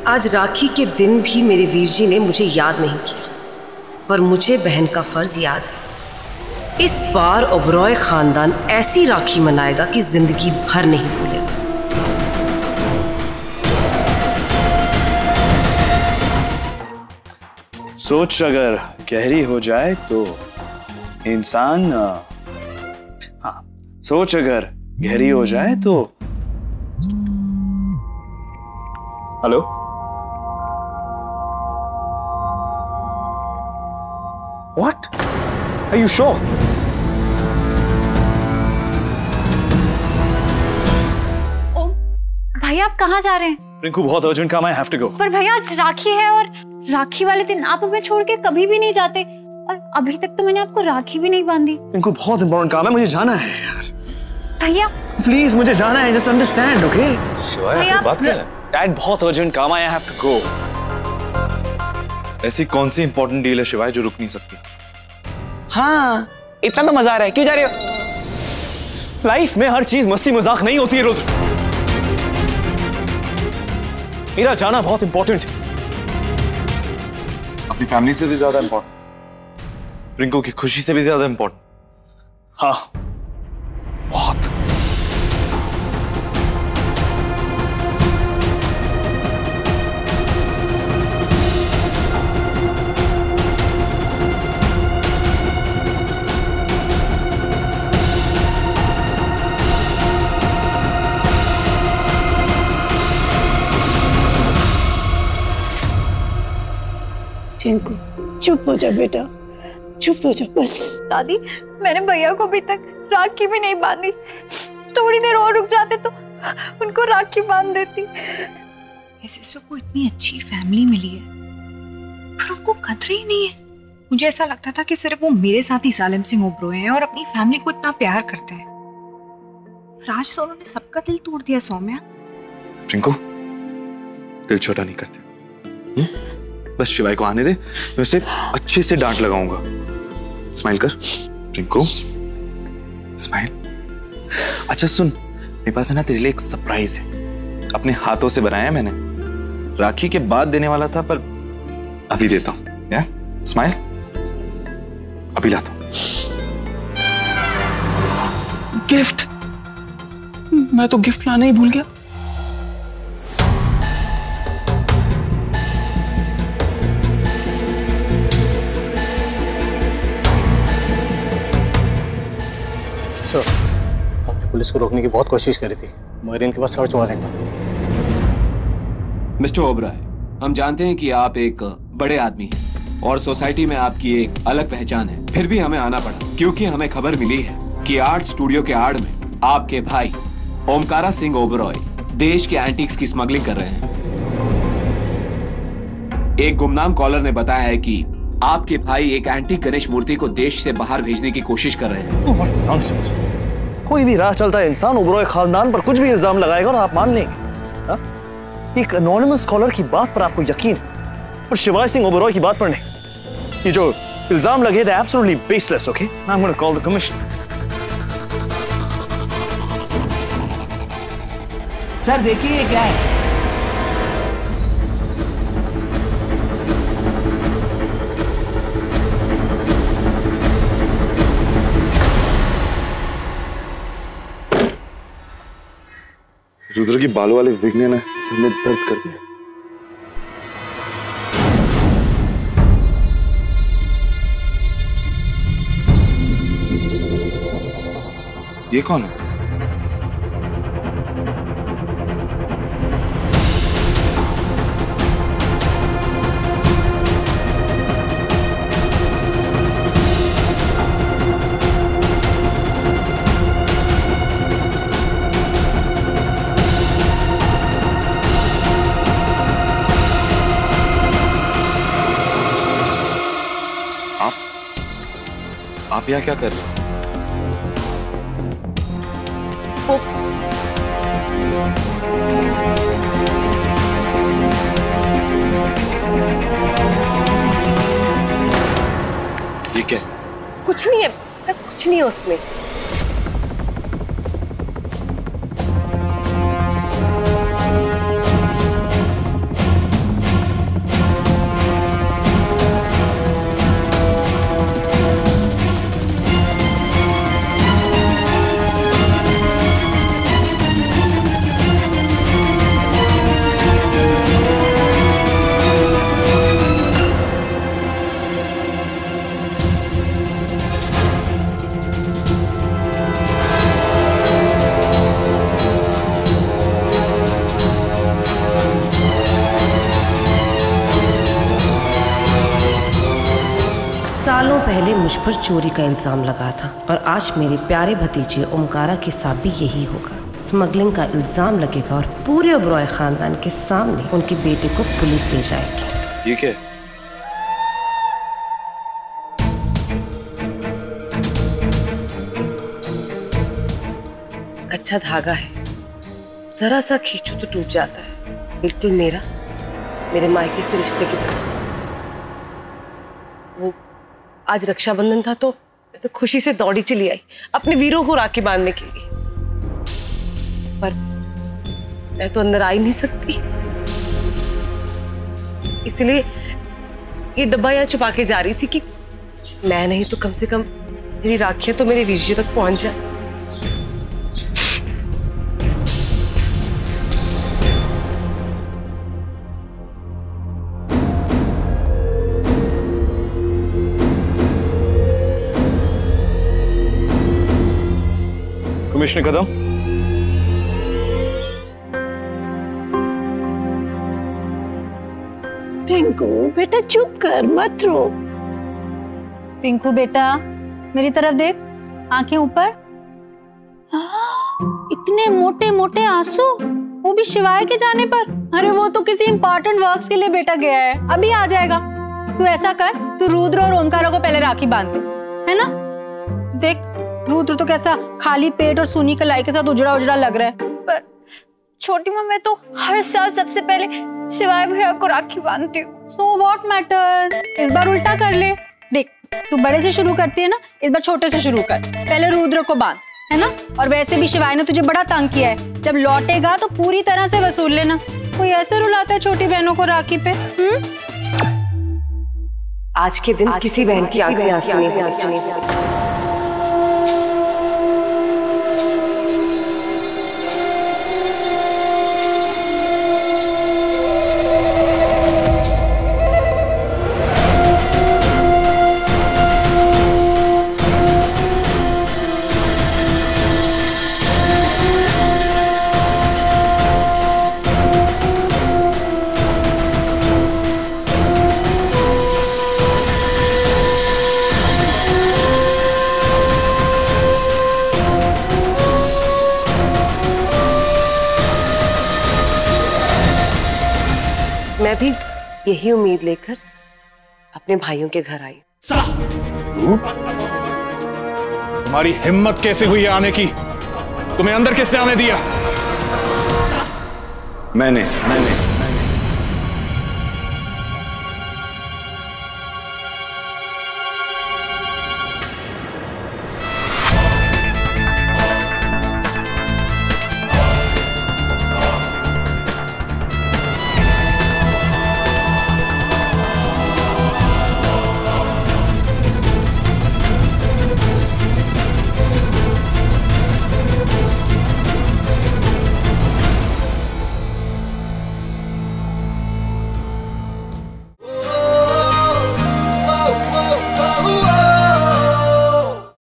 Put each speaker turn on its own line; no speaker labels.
आज राखी के दिन भी मेरे वीर जी ने मुझे याद नहीं किया, पर मुझे बहन का फर्ज याद है। इस बार ओबरॉय खानदान ऐसी राखी मनाएगा कि जिंदगी भर नहीं भूलेगा।
सोच अगर गहरी हो जाए तो इंसान, हाँ, सोच अगर गहरी हो जाए तो। Hello, what, are you sure?
भैया आप कहाँ जा रहे हैं?
रिंकू बहुत अर्जेंट काम है, I have to go।
पर भैया आज राखी है और राखी वाले दिन आप हमें छोड़ के कभी भी नहीं जाते, और अभी तक तो मैंने आपको राखी भी नहीं बांधी।
रिंकू बहुत इंपॉर्टेंट काम है, मुझे जाना है यार।
भैया
प्लीज मुझे जाना है, जस्ट अंडरस्टैंड, ओके?
भैया
बात क्या है? डैड बहुत अर्जेंट काम है, I have to go।
ऐसी कौन सी इंपॉर्टेंट डील है शिवाय जो रुक नहीं सकती?
हाँ, इतना तो मजा आ रहा है, क्यों जा रहे हो? लाइफ में हर चीज मस्ती मजाक नहीं होती है रुद्र। मेरा जाना बहुत इंपॉर्टेंट है।
अपनी फैमिली से भी ज्यादा इंपॉर्टेंट, रिंकू की खुशी से भी ज्यादा इंपॉर्टेंट।
हाँ, बहुत।
रिंकू चुप हो जा बेटा, चुप हो जा बस।
दादी, मैंने भैया को अभी तक राखी भी नहीं बांधी। थोड़ी देर और रुक जाते तो उनको राखी बांध देती।
ऐसे सबको इतनी अच्छी फैमिली मिली है, पर उनको कदर ही नहीं है। मुझे ऐसा लगता था कि सिर्फ वो मेरे साथ ही सालिम सिंह ओबरॉय हैं और अपनी फैमिली को इतना प्यार करते हैं। राज सोनू ने सबका दिल तोड़ दिया सौम्या।
रिंकू, दिल छोटा नहीं करते। बस शिवाय को आने दे, मैं उसे अच्छे से डांट लगाऊंगा। स्माइल कर रिंकू, स्माइल। अच्छा सुन, मेरे पास है ना तेरे लिए एक सरप्राइज है, अपने हाथों से बनाया है मैंने। राखी के बाद देने वाला था पर अभी देता हूं। या स्माइल, अभी लाता हूं।
गिफ्ट? मैं तो गिफ्ट लाना ही भूल गया।
सर, हमने पुलिस को रोकने की बहुत कोशिश करी थी, मगर इनके पास सर्च वारंट था।
मिस्टर ओबरॉय, हम जानते हैं कि आप एक बड़े आदमी हैं और सोसाइटी में आपकी एक अलग पहचान है। फिर भी हमें आना पड़ा क्योंकि हमें खबर मिली है कि आर्ट स्टूडियो के आड़ में आपके भाई ओमकारा सिंह ओबरॉय देश के एंटीक्स की स्मगलिंग कर रहे हैं। एक गुमनाम कॉलर ने बताया है कि आपके भाई एक एंटीक गणेश मूर्ति को देश से बाहर भेजने की कोशिश कर रहे हैं।
कोई भी राह चलता है इंसान ओबरॉय खानदान पर कुछ भी इल्जाम लगाएगा और आप मान लेंगे? हा? एक एनोनिमस कॉलर की बात पर आपको यकीन, पर शिवाय सिंह ओबरॉय की बात पर नहीं। ये जो इल्जाम लगे थे absolutely baseless, okay? I am going to call the commissioner.
Sir देखिए ये क्या है।
रुद्र की बालों वाले विग ने ना सर में दर्द कर दिया। ये कौन है? आप यहाँ क्या कर रहे हो? ये क्या?
कुछ नहीं है, कुछ नहीं है उसमें। पर चोरी का इल्ज़ाम लगा था और आज मेरे प्यारे भतीजे ओमकारा के साथ भी यही होगा। स्मगलिंग का इल्ज़ाम लगेगा और पूरे ओबरॉय खानदान के सामने उनके बेटे को पुलिस ले जाएगी।
ये क्या है?
कच्चा धागा है, जरा सा खींचो तो टूट जाता है, बिल्कुल मेरे मायके से रिश्ते की तरह। वो आज रक्षाबंधन था तो खुशी से दौड़ी चली आई अपने वीरों को राखी बांधने के लिए, पर मैं तो अंदर आ ही नहीं सकती, इसलिए ये डब्बा यहाँ छुपा के जा रही थी कि मैं नहीं तो कम से कम मेरी राखियां तो मेरे वीरजियों तक पहुंच जाए।
कमिश्नर कदम,
रिंकू बेटा चुप कर, मत रो।
रिंकू बेटा मेरी तरफ देख, आंखें ऊपर। इतने मोटे मोटे आंसू, वो भी शिवाय के जाने पर। अरे वो तो किसी इंपॉर्टेंट वर्क्स के लिए बेटा गया है, अभी आ जाएगा। तू ऐसा कर, तू रुद्र और ओमकारा को पहले राखी बांध दे, है ना? देख रुद्र तो कैसा खाली पेट और सूनी कलाई के साथ उजड़ा उजड़ा लग रहा है। पर छोटी मम्मी तो हर साल सबसे पहले शिवाय भैया को राखी बांधती हूँ। So what matters? इस बार उल्टा कर ले। देख तू बड़े से शुरू करती है ना, इस बार छोटे से शुरू कर। पहले रुद्र को बांध, है ना? और वैसे भी शिवाय ने तुझे बड़ा तंग किया है, जब लौटेगा तो पूरी तरह से वसूल लेना। कोई ऐसे रुलाता है छोटी बहनों को राखी पे?
आज के दिन किसी बहन की आंख में आंसू नहीं। मैं भी यही उम्मीद लेकर अपने भाइयों के घर आई।
तुम्हारी हिम्मत कैसे हुई आने की? तुम्हें अंदर किसने आने दिया?
मैंने